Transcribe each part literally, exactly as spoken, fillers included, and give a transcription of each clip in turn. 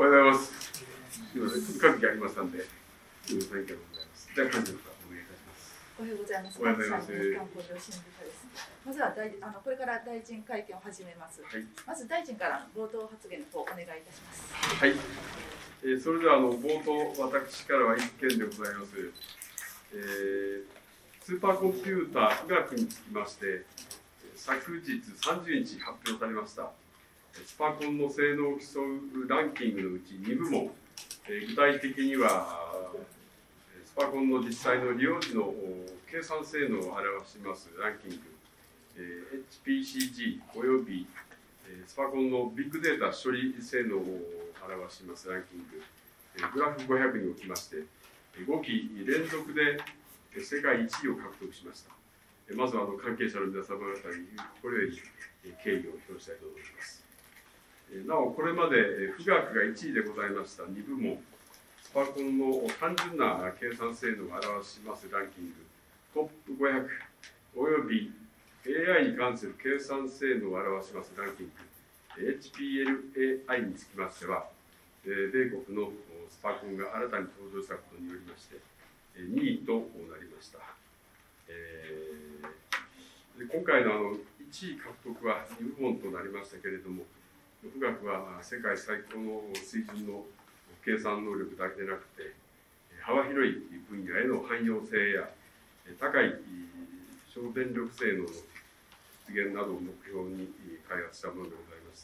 おはようございます。今ね、ちょっと会議ありましたんで、ご参加でございます。じゃあ、幹事の方、お願いいたします。 おはようございます。 おはようございます。 日刊工場新聞社です。まずは大あのこれから大臣会見を始めます。はい、まず大臣から冒頭発言の方お願いいたします。 はい。えー、それではあの冒頭私からは一件でございます。えー、スーパーコンピューター富岳につきまして、昨日さんじゅうにち発表されました。スパコンの性能を競うランキングのうちにぶもん、えー、具体的にはスパコンの実際の利用時の計算性能を表しますランキング、えー、エイチピーシージー および、えー、スパコンのビッグデータ処理性能を表しますランキング、えー、グラフごひゃくにおきましてごき連続で世界いちいを獲得しました。まずはあの関係者の皆様方に心より敬意を表したいと思います。なお、これまで富岳がいちいでございましたにぶもん、スパコンの単純な計算性能を表しますランキング、トップごひゃく、および エーアイ に関する計算性能を表しますランキング、エイチピーエルエーアイ につきましては、米国のスパコンが新たに登場したことによりまして、にいとなりました。えー、今回のあのいちい獲得はにぶもんとなりましたけれども、富岳は世界最高の水準の計算能力だけでなくて、幅広い分野への汎用性や高い省電力性能の実現などを目標に開発したものでございまして、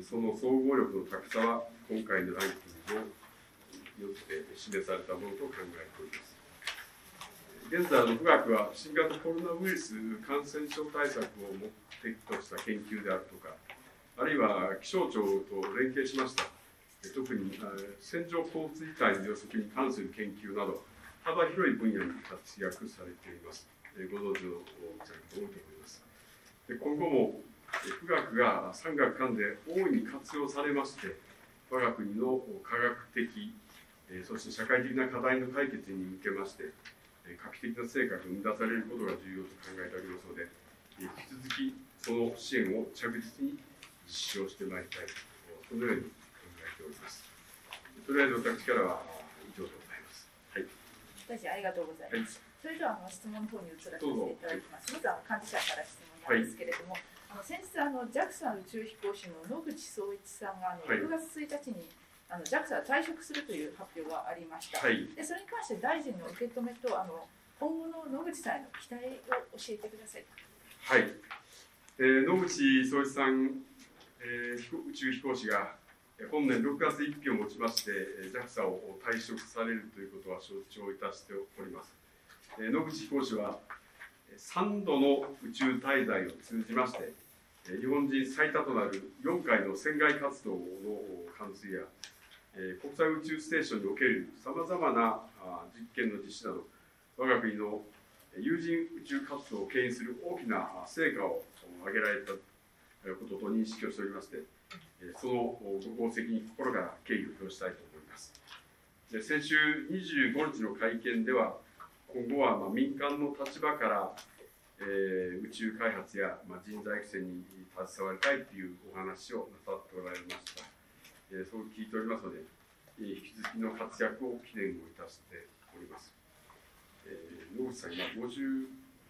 その総合力の高さは今回のランキングをよって示されたものと考えております。現在の富岳は新型コロナウイルス感染症対策を目的とした研究であるとか、あるいは気象庁と連携しました、特に線状降水帯の予測に関する研究など、幅広い分野に活躍されています。ご存知のお二人と多いと思います。今後も富岳が産学官で大いに活用されまして、我が国の科学的、そして社会的な課題の解決に向けまして、画期的な成果が生み出されることが重要と考えておりますので、引き続きその支援を着実に実施をしてまいりたいと、そのように考えております。とりあえず私からは以上でございます。はい。 大臣ありがとうございます。はい、それではあの質問の方に移らせていただきます。まずは幹事社から質問なんですけれども、はい、あの先日あの ジャクサ 宇宙飛行士の野口聡一さんがあの、はい、ろくがつついたちにあの ジャクサ が退職するという発表がありました。はい、でそれに関して大臣の受け止めとあの今後の野口さんへの期待を教えてください。 はい。えー、野口聡一さん、えー、宇宙飛行士が本年ろくがついっきをもちまして ジャクサ を退職されるということは承知をいたしております。えー、野口飛行士はさんどの宇宙滞在を通じまして日本人最多となるよんかいの船外活動の完遂や国際宇宙ステーションにおけるさまざまな実験の実施など我が国の有人宇宙活動を牽引する大きな成果を上げられたことと認識をしておりまして、そのご功績に心から敬意を表したいと思います。で先週にじゅうごにちの会見では、今後はまあ民間の立場から、えー、宇宙開発や、まあ、人材育成に携わりたいというお話をなさっておられました。えー、そう聞いておりますので、引き続きの活躍を記念をいたしております。えー、野口さん、今ごじゅ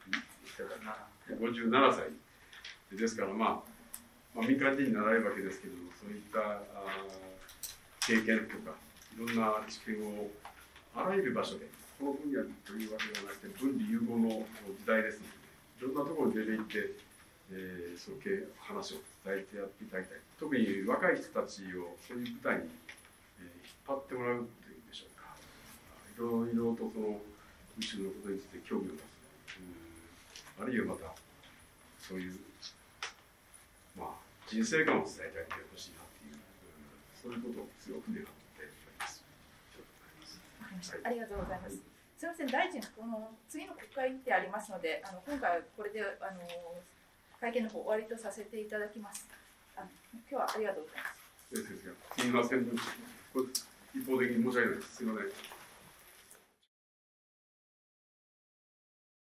うななさいですから、まあ、まあ、民間人になられるわけですけれども、そういった経験とか、いろんな知見をあらゆる場所で、この分野というわけではなくて、分離融合の時代ですので、いろんなところに出て行って、えー、その話を伝えてやっていただきたい。特に若い人たちをそういう舞台に、えー、引っ張ってもらうというんでしょうか。いろいろとその宇宙のことについて興味を出す。あるいはまた、そういう、まあ、人生観を伝えてあげてほしいなっていう、そういうことを強く願っております。 ありがとうございます。すみません、大臣、この次の国会日程ありますので、あの今回はこれであの会見の方終わりとさせていただきます。あの今日はありがとうございます。 すみません、一方的に申し訳ないです。すみません。